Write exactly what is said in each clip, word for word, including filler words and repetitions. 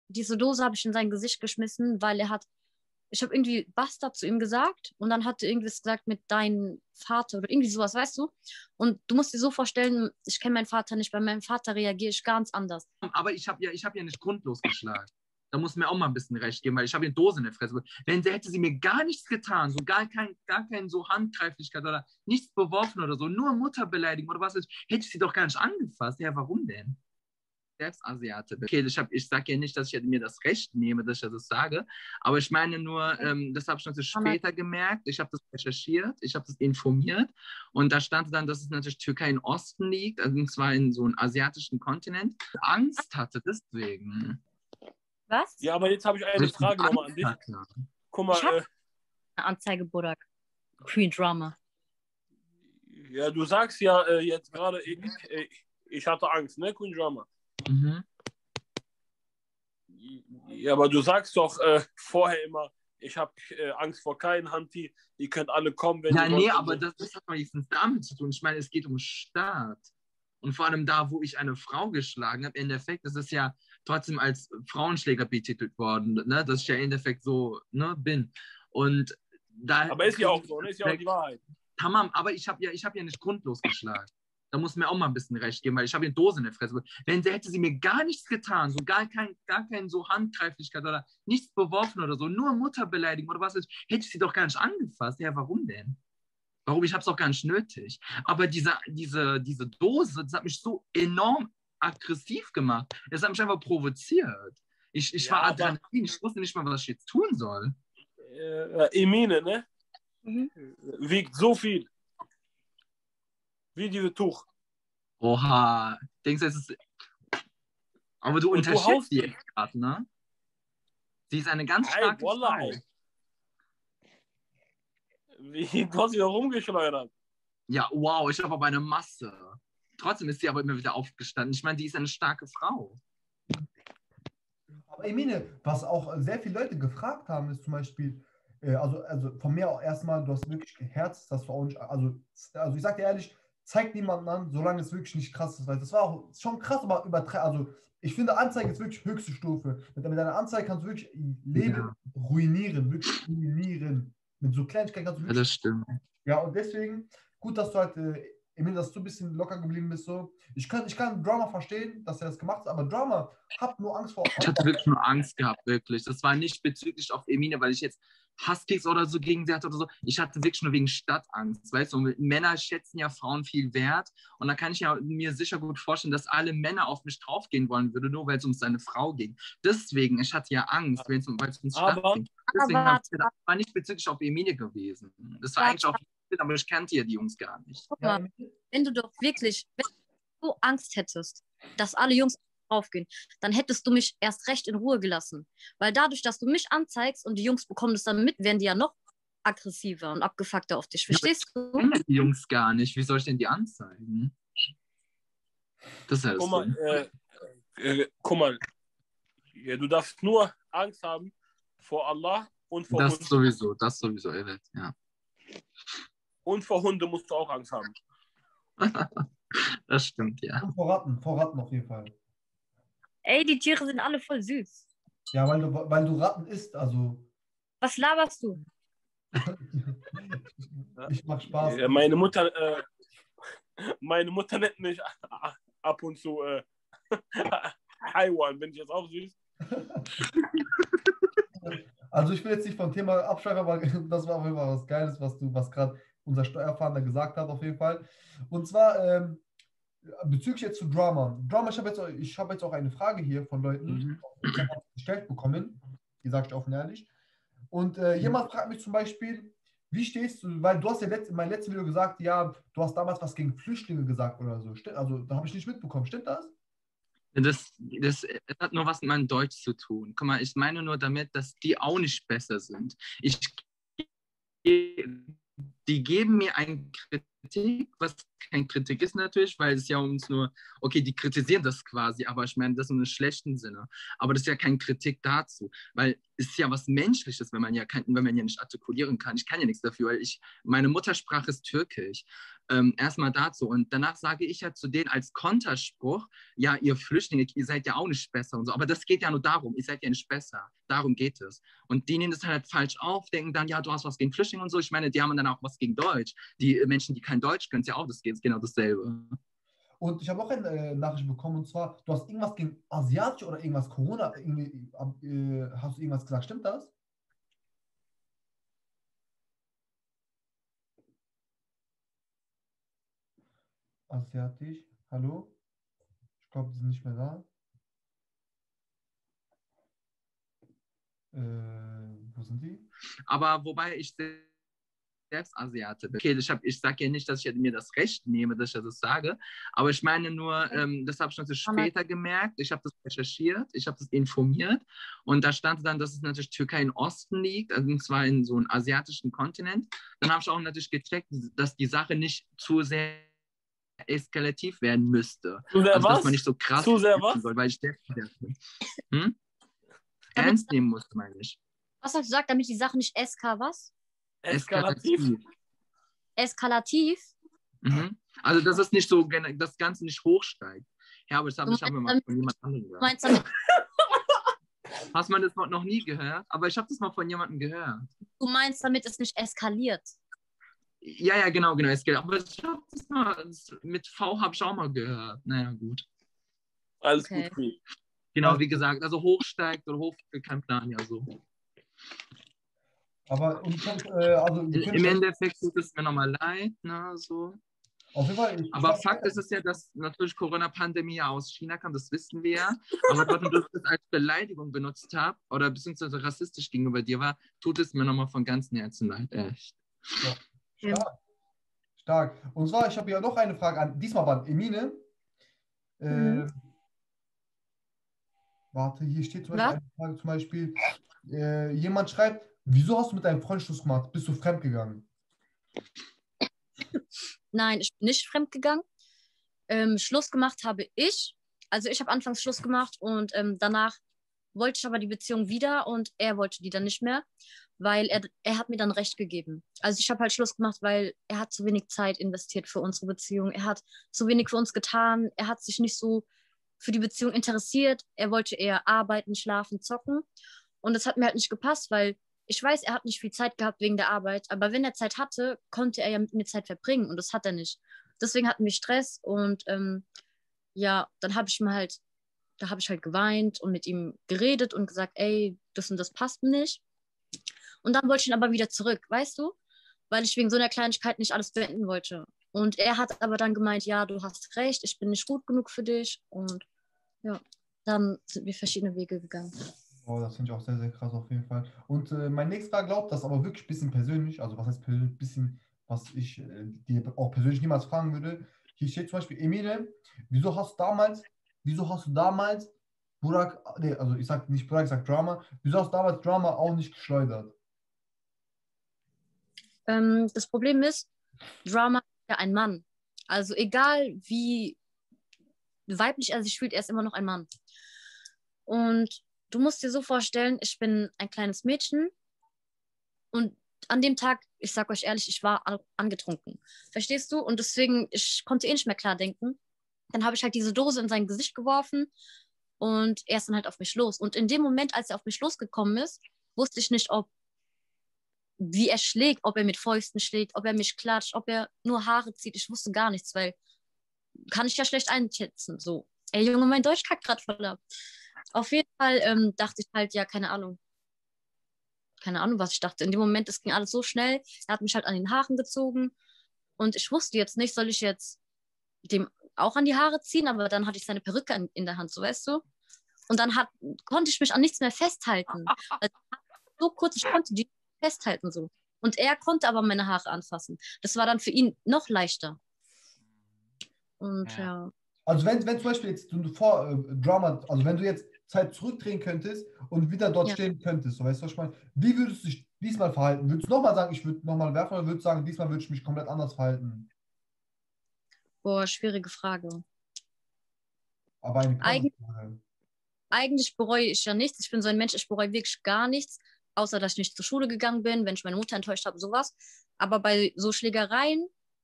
diese Dose habe ich in sein Gesicht geschmissen, weil er hat, ich habe irgendwie Bastard zu ihm gesagt und dann hat er irgendwas gesagt mit deinem Vater oder irgendwie sowas, weißt du? Und du musst dir so vorstellen, ich kenne meinen Vater nicht, bei meinem Vater reagiere ich ganz anders. Aber ich habe ja, ich hab ja nicht grundlos geschlagen. Da muss mir auch mal ein bisschen recht geben, weil ich habe eine Dose in der Fresse. Wenn sie, hätte sie mir gar nichts getan, so gar kein, gar kein so Handgreiflichkeit oder nichts beworfen oder so, nur Mutterbeleidigung oder was ist, hätte ich sie doch gar nicht angefasst. Ja, warum denn? Selbst Asiate. Okay, ich, ich sage ja nicht, dass ich mir das Recht nehme, dass ich das sage, aber ich meine nur, ähm, das habe ich natürlich später gemerkt, ich habe das recherchiert, ich habe das informiert und da stand dann, dass es natürlich Türkei im Osten liegt, also und zwar in so einem asiatischen Kontinent, Angst hatte deswegen. Was? Ja, aber jetzt habe ich eine ich Frage nochmal an dich. Hatte. Guck mal, ich habe äh, eine Anzeige, Burak. Queen Drama. ja, du sagst ja äh, jetzt gerade, ich, ich, ich hatte Angst, ne, Queen Drama? Mhm. Ja, aber du sagst doch äh, vorher immer, ich habe äh, Angst vor keinen Hanti, ihr könnt alle kommen, wenn Ja, ihr nee, wollt. aber das, das hat wenigstens damit zu tun. Ich meine, es geht um Staat. Und vor allem da, wo ich eine Frau geschlagen habe, im Endeffekt, das ist ja trotzdem als Frauenschläger betitelt worden, ne? Dass ich ja im Endeffekt so ne, bin. Und da Aber ist ja auch so, ne? Ist ja auch die Wahrheit. Tamam, aber ich habe ja, ich hab ja nicht grundlos geschlagen. Da muss mir auch mal ein bisschen recht geben, weil ich habe eine Dose in der Fresse. Wenn sie, hätte sie mir gar nichts getan, so gar kein, gar kein so Handgreiflichkeit oder nichts beworfen oder so, nur Mutterbeleidigung oder was ist, hätte ich sie doch gar nicht angefasst. Ja, warum denn? Warum? Ich habe es doch gar nicht nötig. Aber diese, diese, diese Dose, das hat mich so enorm aggressiv gemacht. Das hat mich einfach provoziert. Ich, ich Ja, war aber- Adrenalin, ich wusste nicht mal, was ich jetzt tun soll. Äh, Emine, ne? Mhm. Wiegt so viel. Wie dieses Tuch. Oha, denkst du, es ist. Aber du Und du unterschätzt haust die die. jetzt gerade, ne? Sie ist eine ganz Hey, starke Wallah, Frau. ey. Wie, du hast sie da rumgeschleudert. Ja, wow, ich habe aber eine Masse. Trotzdem ist sie aber immer wieder aufgestanden. Ich meine, die ist eine starke Frau. Aber Emine, was auch sehr viele Leute gefragt haben, ist zum Beispiel, äh, also, also von mir auch erstmal, du hast wirklich geherzt, dass du auch nicht, also, also ich sag dir ehrlich, zeig niemanden an, solange es wirklich nicht krass ist, weil das war auch schon krass, aber übertreiben, also ich finde, Anzeige ist wirklich höchste Stufe. Mit, mit einer Anzeige kannst du wirklich Leben Ja. ruinieren, wirklich ruinieren. Mit so Kleinigkeiten kannst du Ja, wirklich. das stimmt. Ja, und deswegen, gut, dass du halt, äh, Emil, dass du ein bisschen locker geblieben bist. So. Ich kann, ich kann Drama verstehen, dass er das gemacht hat, aber Drama hat nur Angst vor. Ich hatte wirklich nur Angst gehabt, wirklich. Das war nicht bezüglich auf Emine, weil ich jetzt Huskies oder so gegen sie hatte oder so. Ich hatte wirklich nur wegen Stadtangst. Weißt du, Männer schätzen ja Frauen viel wert. Und da kann ich ja mir sicher gut vorstellen, dass alle Männer auf mich draufgehen wollen würden, nur weil es um seine Frau ging. Deswegen, ich hatte ja Angst, wenn es um, weil es um Stadt Aber- ging. Deswegen Aber- hab ich gedacht, das war nicht bezüglich auf Emine gewesen. Das war Ja. eigentlich auf Emine, aber ich kannte ja die Jungs gar nicht. Guck Ja, mal, wenn du doch wirklich, wenn du so Angst hättest, dass alle Jungs draufgehen, dann hättest du mich erst recht in Ruhe gelassen. Weil dadurch, dass du mich anzeigst und die Jungs bekommen das dann mit, werden die ja noch aggressiver und abgefuckter auf dich. Verstehst Ich du? kenne die Jungs gar nicht. Wie soll ich denn die anzeigen? Das ist ja das Guck mal, Ding. äh, äh, guck mal. Ja, du darfst nur Angst haben vor Allah und vor Das Hunden. sowieso, das sowieso, Evet, ja. Und vor Hunde musst du auch Angst haben. Das stimmt, ja. und vor Ratten, vor Ratten auf jeden Fall. Ey, die Tiere sind alle voll süß. Ja, weil du, weil du Ratten isst, also Was laberst du? ich mach Spaß. Ja, meine Mutter, äh, meine Mutter nennt mich ab und zu äh, Haiwan. Bin ich jetzt auch süß? Also ich will jetzt nicht vom Thema abschweifen, aber das war auf jeden Fall was Geiles, was du, was gerade unser Steuerfahnder gesagt hat, auf jeden Fall. Und zwar ähm, bezüglich jetzt zu Drama. Drama, ich habe jetzt, auch- ich habe jetzt auch eine Frage hier von Leuten Mhm. gestellt bekommen, die sage ich offen ehrlich. Und äh, jemand fragt mich zum Beispiel, wie stehst du, weil du hast ja letzt, in meinem letzten Video gesagt, ja, du hast damals was gegen Flüchtlinge gesagt oder so. Stimmt, also da habe ich nicht mitbekommen. Stimmt das? Das, das, das hat nur was mit meinem Deutsch zu tun. Guck mal, ich meine nur damit, dass die auch nicht besser sind. Ich, die geben mir eine Kritik, was kein Kritik ist natürlich, weil es ja uns nur, okay, die kritisieren das quasi, aber ich meine das in einem schlechten Sinne. Aber das ist ja keine Kritik dazu, weil es ist ja was Menschliches, wenn man ja, kann, wenn man ja nicht artikulieren kann. Ich kann ja nichts dafür, weil ich, meine Muttersprache ist Türkisch. Ähm, erstmal dazu. Und danach sage ich ja zu denen als Konterspruch, ja, ihr Flüchtlinge, ihr seid ja auch nicht besser und so. Aber das geht ja nur darum, ihr seid ja nicht besser. Darum geht es. Und die nehmen das halt falsch auf, denken dann, ja, du hast was gegen Flüchtlinge und so. Ich meine, die haben dann auch was gegen Deutsch. Die Menschen, die kein Deutsch können, ist ja auch das, genau dasselbe. Und ich habe auch eine äh, Nachricht bekommen, und zwar, du hast irgendwas gegen Asiatische oder irgendwas Corona, irgendwie, äh, hast du irgendwas gesagt, stimmt das? Asiatisch, hallo? Ich glaube, die sind nicht mehr da. Äh, wo sind die? Aber wobei ich selbst Asiate bin. Okay, ich, hab- ich sage ja nicht, dass ich mir das Recht nehme, dass ich das sage, aber ich meine nur, ähm, das habe ich natürlich später gemerkt, ich habe das recherchiert, ich habe das informiert und da stand dann, dass es natürlich Türkei im Osten liegt, also und zwar in so einem asiatischen Kontinent. Dann habe ich auch natürlich gecheckt, dass die Sache nicht zu sehr eskalativ werden müsste. Zu sehr Also, dass was? man nicht so krass Zu sehr kämpfen was? soll, weil ich der bin. Hm? Damit- Ernst nehmen muss, meine ich. Was hast du gesagt, damit die Sache nicht eska was? Eskalativ? Eskalativ? Mhm. Also, dass es nicht so, gen- das Ganze nicht hochsteigt. Ja, aber das habe Du ich hab mir meinst mal von jemand anderem Du gehört. meinst damit, Hast du das noch nie gehört? Aber ich habe das mal von jemandem gehört. du meinst damit es nicht eskaliert? Ja, ja, genau, genau. Es geht. Aber ich hab das mal, das mit V habe ich auch mal gehört. Naja, gut. Alles Okay. gut, Free. Genau, wie gesagt, also hochsteigt oder hoch, kein Plan, ja so. Aber und, äh, also, wir In, können Im ja- Endeffekt tut es mir nochmal leid, ne, so. auf jeden Fall, ich, ich Aber glaub, Fakt ist es ja, dass natürlich Corona-Pandemie ja aus China kam, das wissen wir ja. Aber trotzdem, dass ich das als Beleidigung benutzt habe oder beziehungsweise rassistisch gegenüber dir war, tut es mir nochmal von ganzem Herzen leid, echt. stark. Stark. Und zwar, ich habe ja noch eine Frage an, diesmal an Emine. Äh, Mhm. Warte, hier steht zum Was? Beispiel eine Frage, zum Beispiel, äh, jemand schreibt, wieso hast du mit deinem Freund Schluss gemacht? Bist du fremdgegangen? Nein, ich bin nicht fremdgegangen. Ähm, Schluss gemacht habe ich. Also ich habe anfangs Schluss gemacht und ähm, danach wollte ich aber die Beziehung wieder und er wollte die dann nicht mehr, weil er, er hat mir dann Recht gegeben. Also ich habe halt Schluss gemacht, weil er hat zu wenig Zeit investiert für unsere Beziehung. Er hat zu wenig für uns getan. Er hat sich nicht so für die Beziehung interessiert. Er wollte eher arbeiten, schlafen, zocken. Und das hat mir halt nicht gepasst, weil ich weiß, er hat nicht viel Zeit gehabt wegen der Arbeit, aber wenn er Zeit hatte, konnte er ja mit mir Zeit verbringen und das hat er nicht. Deswegen hatten wir Stress und ähm, ja, dann habe ich mir halt, da habe ich halt geweint und mit ihm geredet und gesagt, ey, das und das passt mir nicht. Und dann wollte ich ihn aber wieder zurück, weißt du? Weil ich wegen so einer Kleinigkeit nicht alles beenden wollte. Und er hat aber dann gemeint, ja, du hast recht, ich bin nicht gut genug für dich. Und ja, dann sind wir verschiedene Wege gegangen. Oh, das finde ich auch sehr, sehr krass auf jeden Fall. Und äh, mein nächster glaubt, das ist aber wirklich ein bisschen persönlich, also was heißt persönlich, ein bisschen, was ich äh, dir auch persönlich niemals fragen würde. Hier steht zum Beispiel, Emine, wieso hast du damals, wieso hast du damals Burak, nee, also ich sag nicht Burak, ich sag Drama, wieso hast du damals Drama auch nicht geschleudert? Ähm, das Problem ist, Drama ist ja ein Mann. Also egal wie weiblich er sich fühlt, er ist immer noch ein Mann. Und du musst dir so vorstellen, ich bin ein kleines Mädchen und an dem Tag, ich sag euch ehrlich, ich war angetrunken. Verstehst du? Und deswegen, ich konnte eh nicht mehr klar denken. Dann habe ich halt diese Dose in sein Gesicht geworfen und er ist dann halt auf mich los. Und in dem Moment, als er auf mich losgekommen ist, wusste ich nicht, ob wie er schlägt, ob er mit Fäusten schlägt, ob er mich klatscht, ob er nur Haare zieht. Ich wusste gar nichts, weil kann ich ja schlecht einschätzen. So, ey Junge, mein Deutsch kackt gerade voll ab. Auf jeden Fall ähm, dachte ich halt, ja, keine Ahnung. Keine Ahnung, was ich dachte. In dem Moment, es ging alles so schnell. Er hat mich halt an den Haaren gezogen. Und ich wusste jetzt nicht, soll ich jetzt dem auch an die Haare ziehen, aber dann hatte ich seine Perücke in, in der Hand, so weißt du. Und dann hat, konnte ich mich an nichts mehr festhalten. Also, so kurz, ich konnte die festhalten so. Und er konnte aber meine Haare anfassen. Das war dann für ihn noch leichter. Und ja. ja. Also wenn, wenn zum Beispiel jetzt du vor äh, Drama, also wenn du jetzt Zeit zurückdrehen könntest und wieder dort Ja. stehen könntest, so weißt du, was ich meine? Wie würdest du dich diesmal verhalten? Würdest du nochmal sagen, ich würde nochmal werfen oder würdest du sagen, diesmal würde ich mich komplett anders verhalten? Boah, schwierige Frage. Aber eine krasse Eig Frage. Eigentlich bereue ich ja nichts. Ich bin so ein Mensch, ich bereue wirklich gar nichts. Außer, dass ich nicht zur Schule gegangen bin, wenn ich meine Mutter enttäuscht habe, sowas. Aber bei so Schlägereien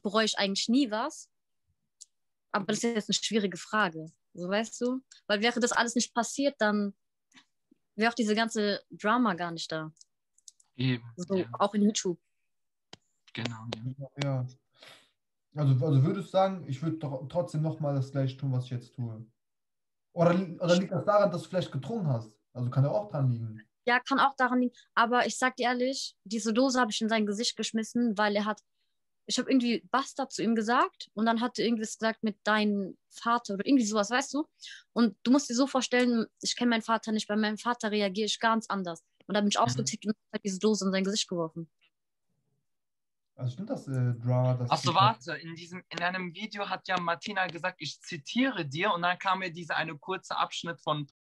bereue ich eigentlich nie was. Aber das ist jetzt eine schwierige Frage. So, weißt du? Weil wäre das alles nicht passiert, dann wäre auch diese ganze Drama gar nicht da. Eben. So, Ja, auch in YouTube. genau. Ja. Ja. Also, also würdest du sagen, ich würde doch trotzdem nochmal das gleiche tun, was ich jetzt tue? Oder, li- oder liegt das daran, dass du vielleicht getrunken hast? Also kann ja auch dran liegen. Ja, kann auch daran liegen. Aber ich sag dir ehrlich, diese Dose habe ich in sein Gesicht geschmissen, weil er hat, ich habe irgendwie Bastard zu ihm gesagt und dann hat er irgendwas gesagt mit deinem Vater oder irgendwie sowas, weißt du? Und du musst dir so vorstellen, ich kenne meinen Vater nicht, bei meinem Vater reagiere ich ganz anders. Und da bin ich Mhm. ausgetickt und habe diese Dose in sein Gesicht geworfen. Also stimmt das, äh, Drama, dass Achso, du- warte, in diesem, in einem Video hat ja Martina gesagt, ich zitiere dir und dann kam mir dieser eine kurze Abschnitt von